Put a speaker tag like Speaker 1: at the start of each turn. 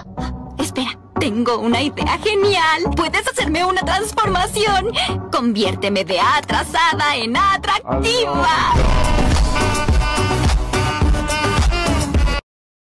Speaker 1: Espera, tengo una idea genial. ¿Puedes hacerme una transformación? Conviérteme de atrasada en atractiva.